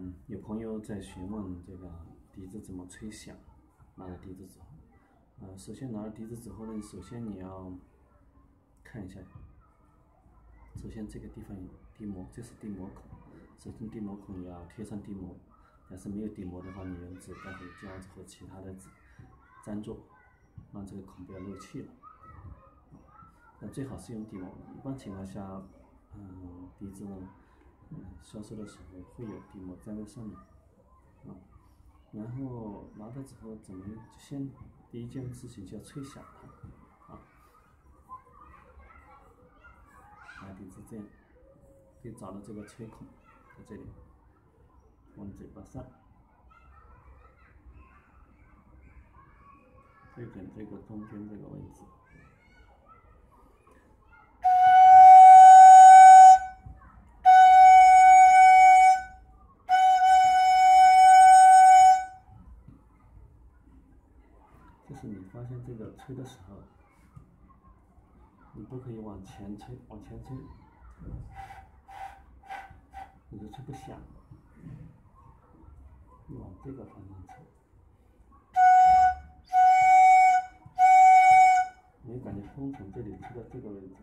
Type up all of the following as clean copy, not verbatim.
有朋友在询问这个笛子怎么吹响，拿了笛子之后，首先拿了笛子之后呢，首先你要看一下，首先这个地方有笛膜，这是笛膜孔，首先笛膜孔要贴上笛膜，但是没有笛膜的话，你用纸盖或胶纸或其他的纸粘住，让这个孔不要漏气了。那最好是用笛膜，一般情况下，笛子呢，销售的时候会有笛膜粘在上面，然后拿到之后怎么先第一件事情就要吹响它，拿笛子这样，可以找到这个吹孔在这里，往嘴巴上，对准这个中间这个位置。就是你发现这个吹的时候，你不可以往前吹，你就吹不响。你往这个方向吹，你感觉风从这里吹到这个位置，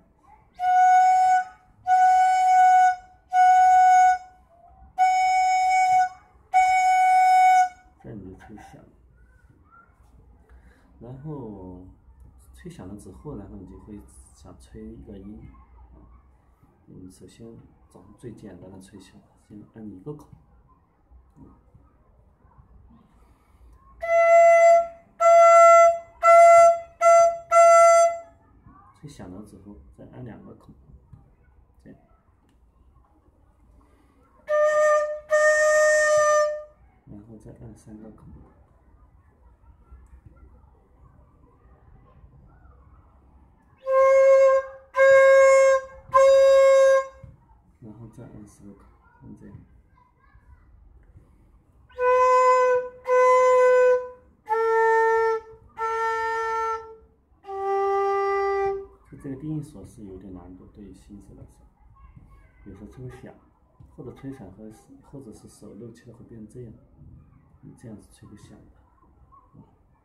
这样你就吹响。然后吹响了之后，然后你就会想吹一个音，首先找最简单的吹响，先按一个孔，吹响了之后再按2个孔，这样，然后再按3个孔。然后再按10个孔，像这样。这个定音锁是有点难度，对于新手来说，有时候吹不响，或者吹响或者是手漏气了会变成这样，你这样是吹不响的，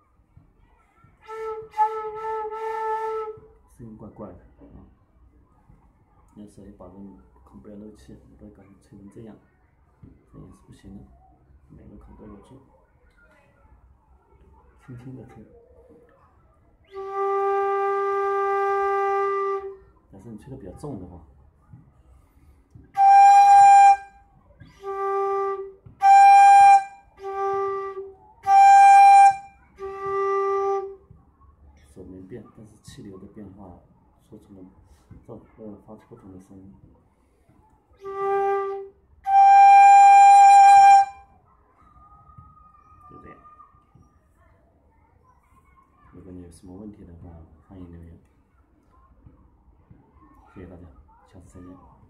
声音怪怪的有时候也保证孔不要漏气，不要搞成吹成这样，这样是不行的，每个孔都有住，轻轻的吹。但是你吹的比较重的话，手没变，但是气流的变化发出不同的声音。就这样。如果你有什么问题的话，欢迎留言。谢谢大家，下次再见。